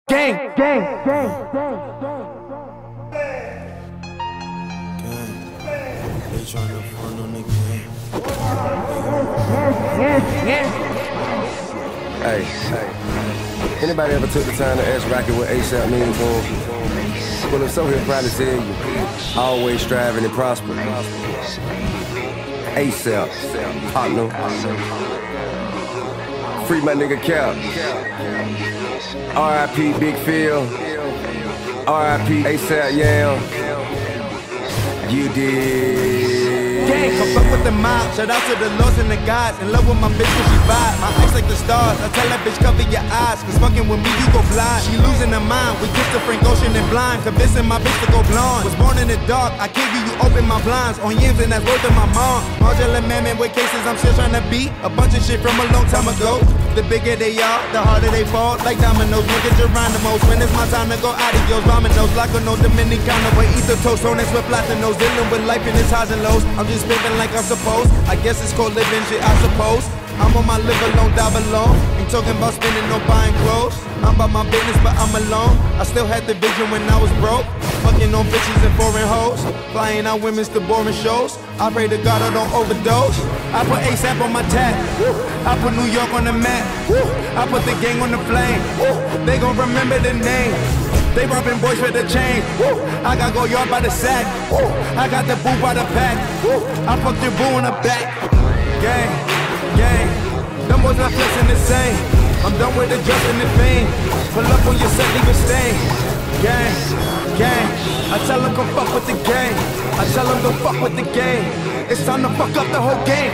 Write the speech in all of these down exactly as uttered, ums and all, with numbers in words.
Gang, gang, gang, gang, gang. They tryna front on the game. Yes, yes. Hey, hey. Anybody ever took the time to ask Rocky what ASAP means to him? Well, if so, he'll probably tell you. Always striving and prosper. ASAP, partner. Free my nigga Cap. R I P Big Phil. R I P ASAP Yale. You did. Gang, come fuck with the mob. Shout out to the lords and the gods. In love with my bitch when she vibe. My eyes like the stars. I tell that bitch cover your eyes, cause fucking with me you go blind. She losing her mind. We kiss the Frank Ocean and blind. Convincing my bitch to go blonde. Was born in the dark. I give you, you open my blinds. On yams and that's worth of my mom. Marjorie man with cases I'm still trying to beat. A bunch of shit from a long time ago. The bigger they are, the harder they fall. Like dominoes, look at Geronimo's. When it's my time to go adios, Domino's, Lacano, Dominicano, way eat the toast, on this with platinos. Dealing with life in its highs and lows. I'm just living like I'm supposed. I guess it's called living shit, I suppose. I'm on my live alone, die alone. Ain't talking about spending no buying clothes. I'm about my business, but I'm alone. I still had the vision when I was broke. Fucking on bitches and foreign hoes. Flying out women's to boring shows. I pray to God I don't overdose. I put ASAP on my tag. I put New York on the map. I put the gang on the flame. They gon' remember the name. They robbing boys with the chain. I got go yard by the sack. I got the boo by the pack. I fucked your boo in the back. Gang, gang. Them boys not flexing the same. I'm done with the just and the fame. Pull up on your set, leave a stain. Gang, gang. I tell them come fuck with the gang. I tell them don't fuck with the game. It's time to fuck up the whole game.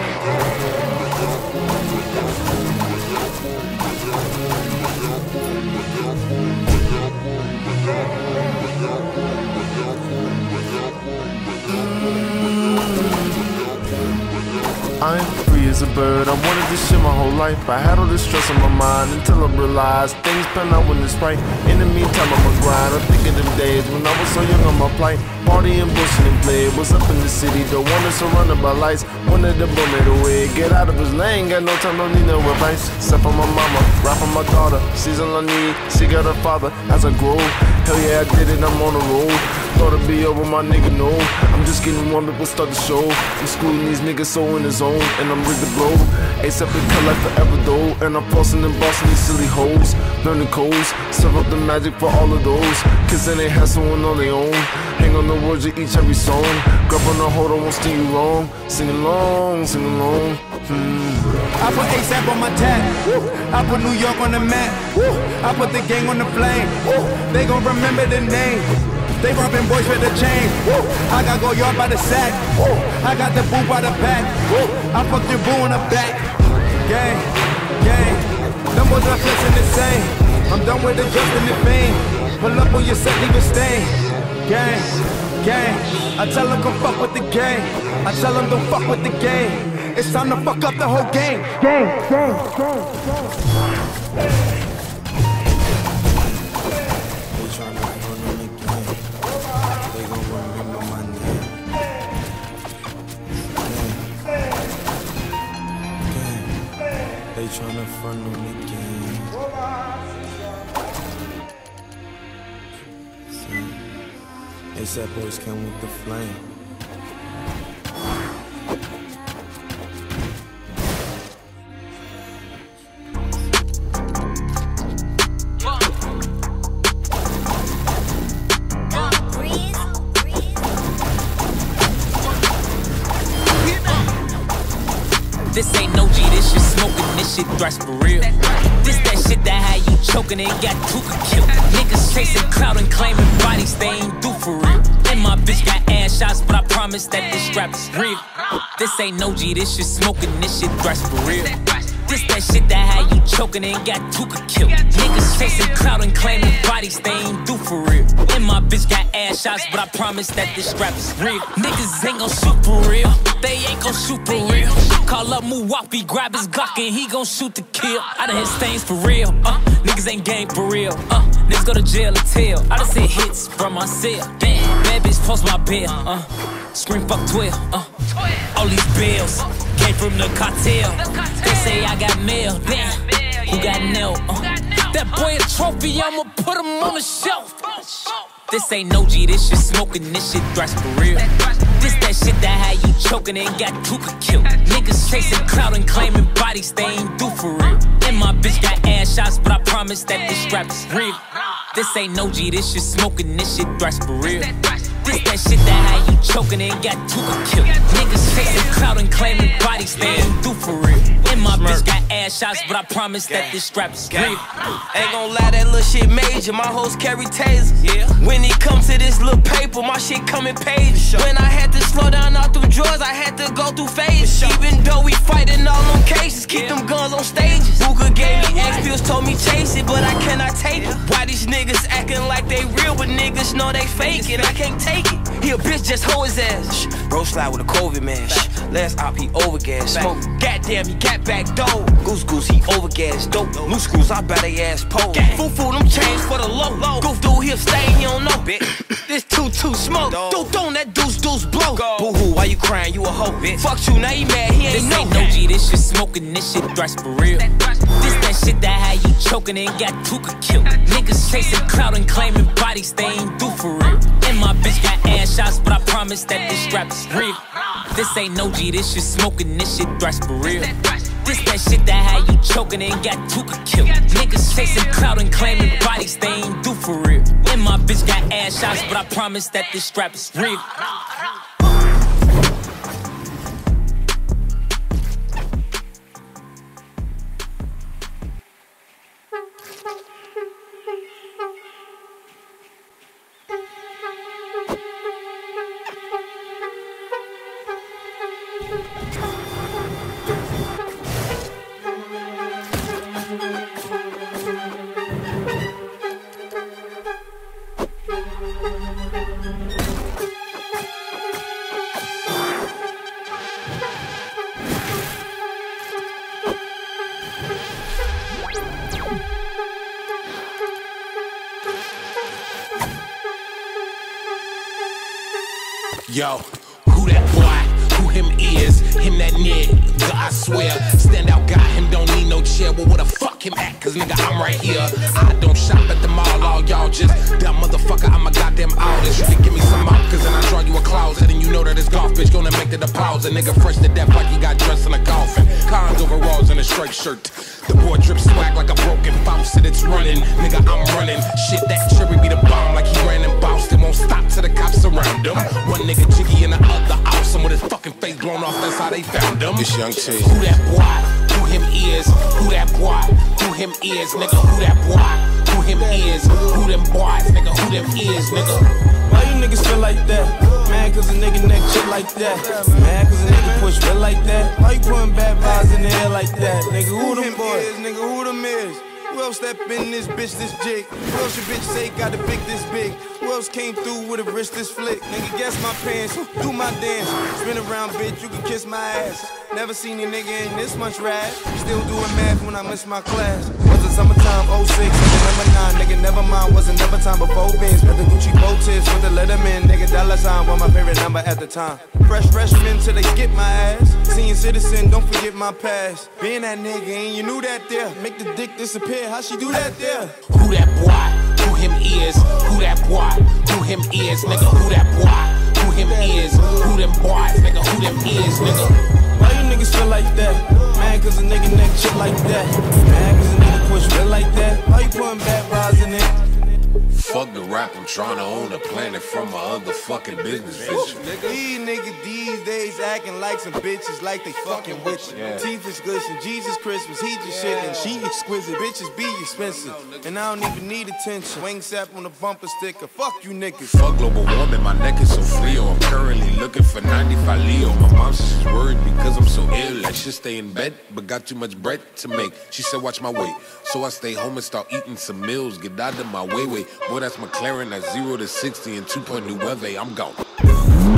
I'm free as a bird, I wanted this shit my whole life. I had all this stress on my mind until I realized things pan out when it's right. In the meantime, I'm a grind. I think of them days when I was so young on my plight. Partying, bullshit and play. Was up in the city, the one that's surrounded by lights. Wanted the boy made away, get out of his lane. Got no time, don't need no advice. Except for my mama, rap for my daughter. She's all I need, she got her father as I grow. Hell yeah, I did it, I'm on the road. Thought it'd be over, my nigga, no. I'm just getting warm, people start to show. I'm schooling these niggas so in the zone, and I'm ready to blow. ASAP it cut like forever though, and I'm flossing and bossing these silly hoes. Learning codes, serve up the magic for all of those. Kids and they hustling on their own. Hang on the words of each every song. Grab on the hold, I won't steer you wrong. Sing along, sing along. Hmm. I put ASAP on my tag. I put New York on the map. I put the gang on the flame. They gon' remember the name. They robbing boys with the chain. I got go yard by the sack. I got the boo by the pack. I fucked your boo in the back. Gang, gang. Them boys are flexing the same. I'm done with the just and the fame. Pull up on your set, leave a stain. Gang, gang. I tell them come fuck with the gang. I tell them don't fuck with the game. It's time to fuck up the whole game. Gang, gang, gang, gang. They tryna front on the game. ASAP boys came with the flame. This ain't no G, this shit smoking, this shit thrash for real. This that shit that had you choking and got Tuka killed. Niggas chasing clout and claiming bodies they ain't do for real. And my bitch got ass shots, but I promise that this strap is real. This ain't no G, this shit smoking, this shit thrash for real. This that shit that had you choking and got Tuka killed. Niggas chasing clout and claiming bodies they ain't do for real. And my bitch got ass shots, but I promise that this strap is real. Niggas ain't gon' shoot for real, they ain't gon' shoot for real. Call up Muwapi, grab his Glock and he gon' shoot to kill. I done hit stains for real, uh, niggas ain't game for real, uh, niggas go to jail or tell. I done hit hits from my cell, damn, bad bitch post my bill, uh, scream fuck twelve, uh, all these bills came from the cartel. They say I got mail, damn, who got nailed, uh, That boy a trophy, I'ma put him on the shelf. This ain't no G, this shit smoking, this shit thrash for real. This that shit that had you choking and got Tuka killed. Niggas chasing clout and claiming bodies they ain't do for real. And my bitch got ass shots, but I promise that this strap is real. This ain't no G, this shit smoking, this shit thrash for real. This that shit that had you choking and got Tuka killed. Niggas chasing clout and claiming bodies they ain't do for real. And my bitch got ass shots, but I promise that this strap is real. Ain't gon' lie, that little shit major. My hoes carry tasers. Yeah. When it comes to this little paper, my shit come in pages. When I had to slow down all through drugs, I had to go through phases. Even though we fighting all on cases, keep them guns on stages. Booker gave me X pills, told me chase it, but I cannot take it. Why these niggas acting like they real, but niggas know they fake it? I can't take it. He a bitch, just hold his ass. Shh. Bro slide with a COVID man. Shh. Last op, he overgas. Smoke, goddamn, he got back dope. Goose goose, he overgas. Dope, loose screws, I bet they ass pole. Foo foo, them chains for the low. Goof dude, he'll stain, you don't know. This two two smoke. Dude, don't that deuce deuce blow. Boo hoo, why you crying? You a hoe, bitch. Fuck you, now he mad, he ain't know. This ain't no G, this shit smoking, this shit thrash for real. This that shit that had you choking and got Tuka killed. Niggas chasing clout and claiming bodies they ain't do for real. And my bitch got ass shots, but I promise that this strap is real. This ain't no G, this shit smoking, this shit thrash for real. This that shit that had you choking and got Tuka killed. Niggas chasing clout and claiming bodies they ain't do for real. And my bitch got ass shots, but I promise that this strap is real. Yo, who that boy, who him is, him that nigga, I swear. Stand out guy, him don't need no chair, well where the fuck him at, cause nigga I'm right here. I don't shop at the mall, all y'all just dumb motherfucker, I'm a goddamn artist. You can give me some mouth, cause then I draw you a closet, and you know that this golf bitch gonna make the deposit. Nigga fresh to death like he got dressed in a coffin. Cons overalls and a straight shirt. The boy drip swag like a broken faucet, it's running. Nigga, I'm running. Shit, that cherry be the bomb like he ran in Boston. Won't stop till the cops surround him. One nigga jiggy in the other awesome with his fucking face blown off, that's how they found him. It's Young T. Who that boy? Who him is? Who that boy? Who him is? Nigga, who that boy? Who him is? Who them boys? Nigga, who them is? Nigga. Why you niggas feel like that? Man, cause a nigga neck shit like that. Man, cause a nigga push real like that. Why you putting bad vibes in the air like that? Nigga, who them boys? Nigga, who them is? Who else step in this bitch this jig? Who else your bitch say got a big this big? Who else came through with a wrist this flick? Nigga, guess my pants, do my dance. Spin around, bitch, you can kiss my ass. Never seen a nigga in this much rad. Still doing math when I miss my class. Was it summertime, oh six, nigga, number nine. Nigga, never mind, wasn't never time before Benz. With the Gucci bow tips, with the Letterman. Nigga, dollar sign was my favorite number at the time. Fresh freshman till they skip my ass. Senior citizen, don't forget my past. Being that nigga, and you knew that there. Make the dick disappear, how she do that there? Who that boy? Who him is? Who that boy? Who him is? Nigga, who that boy? Who him is? Who them boys? Nigga, who them is? Nigga. Why you niggas feel like that? Man, cause a nigga neck shit like that. Man, cause a nigga push real like that. Why you putting bad vibes in it? Fuck the rap, I'm trying to own a planet from my other fucking business vision. These niggas these days acting like some bitches like they fucking with you. Yeah. Teeth is glisten, Jesus Christmas, he just shit and she exquisite. Bitches be expensive, and I don't even need attention. Wing sap on the bumper sticker, fuck you niggas. Fuck global warming, my neck is so frio. I'm currently looking for ninety-five Leo. My mom says she's worried because I'm so ill. I should stay in bed, but got too much bread to make. She said watch my weight, so I stay home and start eating some meals. Get out of my way, way. Boy, that's McLaren, that's zero to sixty and two point two weather. I'm gone.